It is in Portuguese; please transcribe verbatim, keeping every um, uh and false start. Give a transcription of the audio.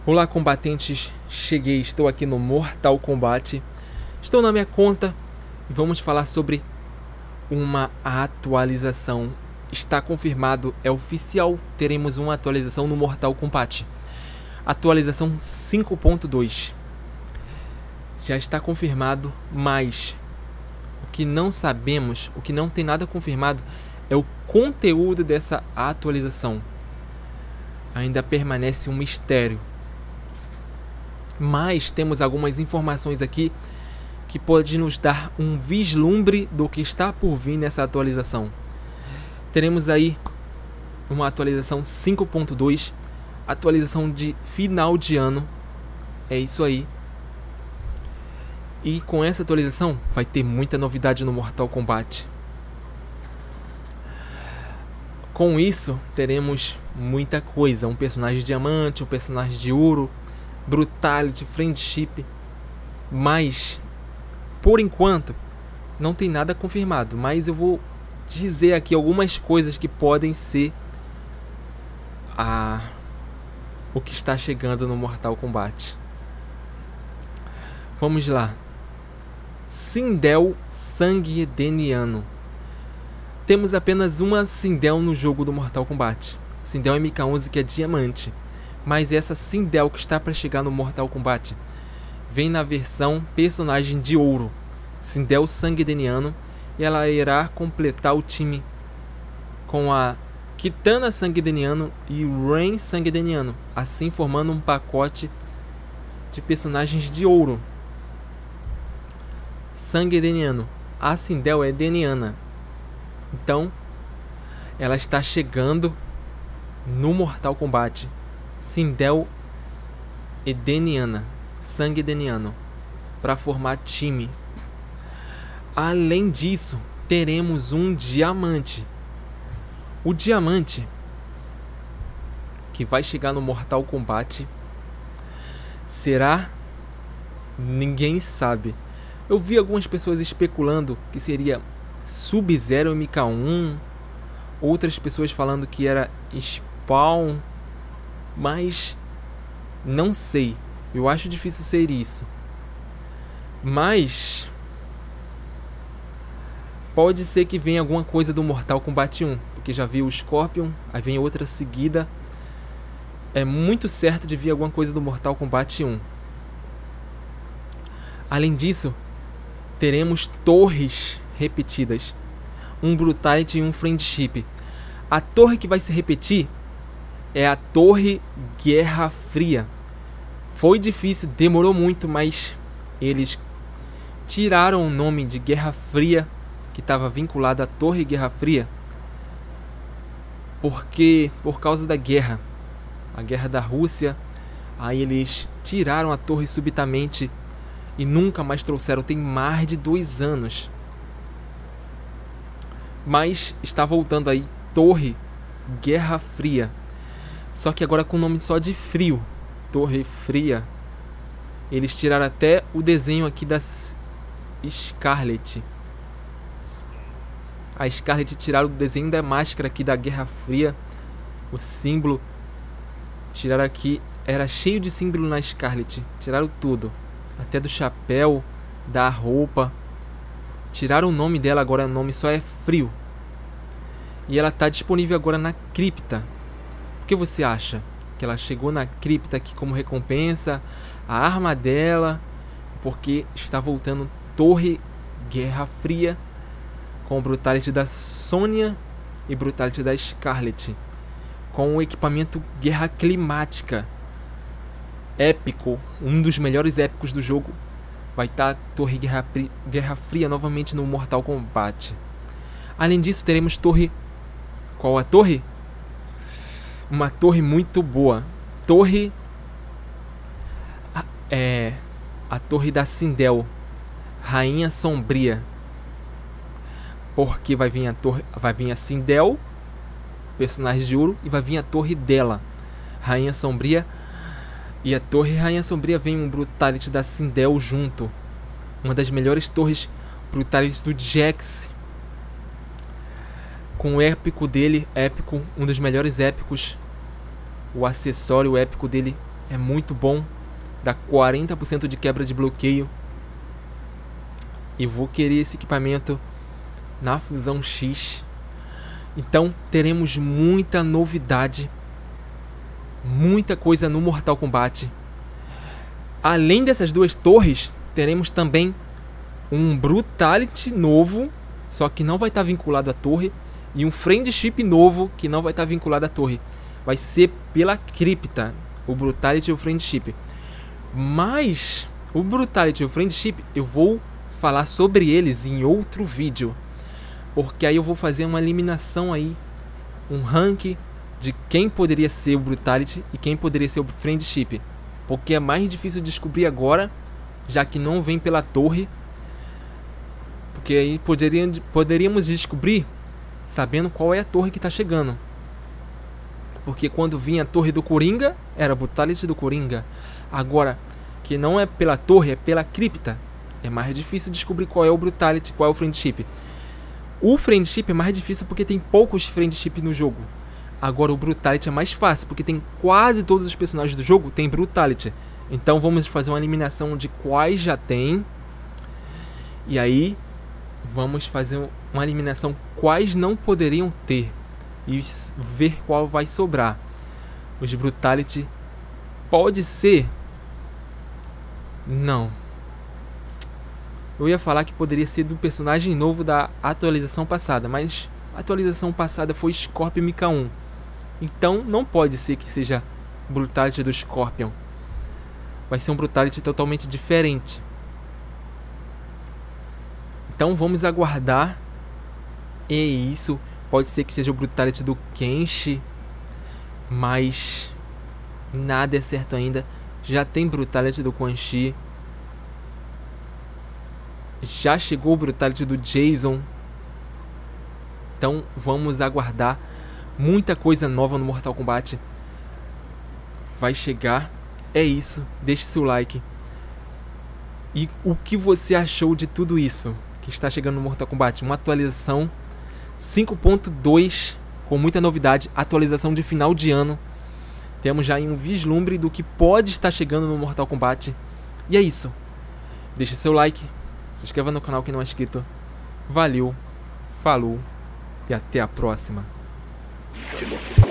Olá, combatentes, cheguei, estou aqui no Mortal Kombat, estou na minha conta e vamos falar sobre uma atualização. Está confirmado, é oficial, teremos uma atualização no Mortal Kombat, atualização cinco ponto dois. Já está confirmado, mas o que não sabemos, o que não tem nada confirmado é o conteúdo dessa atualização. Ainda permanece um mistério. Mas temos algumas informações aqui que pode nos dar um vislumbre do que está por vir nessa atualização. Teremos aí uma atualização cinco ponto dois, atualização de final de ano. É isso aí. E com essa atualização vai ter muita novidade no Mortal Kombat. Com isso teremos muita coisa, um personagem diamante, um personagem de ouro, Brutality, Friendship, mas por enquanto não tem nada confirmado, mas eu vou dizer aqui algumas coisas que podem ser a o que está chegando no Mortal Kombat. Vamos lá. Sindel Sangue Edeniano. Temos apenas uma Sindel no jogo do Mortal Kombat. Sindel M K onze, que é diamante. Mas essa Sindel que está para chegar no Mortal Kombat vem na versão personagem de ouro, Sindel Sangue Edeniano, e ela irá completar o time com a Kitana Sangue Edeniano e Rain Sangue Edeniano, assim formando um pacote de personagens de ouro. Sangue Edeniano, a Sindel é edeniana, então ela está chegando no Mortal Kombat. Sindel Edeniana, Sangue Edeniano, para formar time. Além disso, teremos um diamante. O diamante que vai chegar no Mortal Kombat será... ninguém sabe. Eu vi algumas pessoas especulando que seria Sub-Zero M K um, outras pessoas falando que era Spawn, mas não sei, eu acho difícil ser isso, mas pode ser que venha alguma coisa do Mortal Kombat um, porque já vi o Scorpion, aí vem outra seguida, é muito certo de vir alguma coisa do Mortal Kombat um. Além disso, teremos torres repetidas, um Brutality e um Friendship. A torre que vai se repetir é a Torre Guerra Fria. Foi difícil, demorou muito, mas eles tiraram o nome de Guerra Fria, que estava vinculado à Torre Guerra Fria, porque por causa da guerra, a guerra da Rússia, aí eles tiraram a torre subitamente e nunca mais trouxeram. Tem mais de dois anos, mas está voltando aí Torre Guerra Fria. Só que agora com o nome só de frio, Torre Fria. Eles tiraram até o desenho aqui da Scarlet. A Scarlet tiraram o desenho da máscara aqui da Guerra Fria. O símbolo tiraram aqui, era cheio de símbolo na Scarlet. Tiraram tudo, até do chapéu, da roupa. Tiraram o nome dela, agora o nome só é Frio. E ela está disponível agora na cripta. O que você acha? Que ela chegou na cripta aqui como recompensa, a arma dela, porque está voltando Torre Guerra Fria com o Brutality da Sonya e Brutality da Scarlet, com o equipamento Guerra Climática épico, um dos melhores épicos do jogo. Vai estar Torre Guerra, Guerra Fria novamente no Mortal Kombat. Além disso, teremos Torre... Qual a torre? Uma torre muito boa. Torre... É... A Torre da Sindel, Rainha Sombria. Porque vai vir a torre... Vai vir a Sindel, personagem de ouro, e vai vir a torre dela, Rainha Sombria. E a Torre Rainha Sombria vem um Brutality da Sindel junto. Uma das melhores torres Brutality do Jax, com o épico dele, épico, um dos melhores épicos o acessório épico dele é muito bom. Dá quarenta por cento de quebra de bloqueio. E vou querer esse equipamento na Fusão X. Então teremos muita novidade, muita coisa no Mortal Kombat. Além dessas duas torres, teremos também um Brutality novo, só que não vai estar vinculado à torre, e um Friendship novo que não vai estar vinculado à torre. Vai ser pela cripta, o Brutality e o Friendship. Mas o Brutality e o Friendship eu vou falar sobre eles em outro vídeo, porque aí eu vou fazer uma eliminação aí, um rank de quem poderia ser o Brutality e quem poderia ser o Friendship, porque é mais difícil descobrir agora, já que não vem pela torre, porque aí poderia, poderíamos descobrir sabendo qual é a torre que está chegando, porque quando vinha a torre do Coringa era o Brutality do Coringa. Agora que não é pela torre, é pela cripta, é mais difícil descobrir qual é o Brutality, qual é o Friendship. O Friendship é mais difícil porque tem poucos Friendship no jogo. Agora o Brutality é mais fácil porque tem quase todos os personagens do jogo tem Brutality. Então vamos fazer uma eliminação de quais já tem. E aí vamos fazer uma eliminação quais não poderiam ter. E ver qual vai sobrar. Os Brutality pode ser... Não. Eu ia falar que poderia ser do personagem novo da atualização passada, mas a atualização passada foi Scorpion M K um. Então não pode ser que seja Brutality do Scorpion. Vai ser um Brutality totalmente diferente. Então vamos aguardar. E isso pode ser que seja o Brutality do Kenshi, mas nada é certo ainda. Já tem Brutality do Quan Chi. Já chegou o Brutality do Jason. Então vamos aguardar. Muita coisa nova no Mortal Kombat vai chegar. É isso. Deixe seu like. E o que você achou de tudo isso que está chegando no Mortal Kombat? Uma atualização cinco ponto dois com muita novidade. Atualização de final de ano. Temos já um vislumbre do que pode estar chegando no Mortal Kombat. E é isso. Deixe seu like. Se inscreva no canal quem não é inscrito. Valeu. Falou. E até a próxima.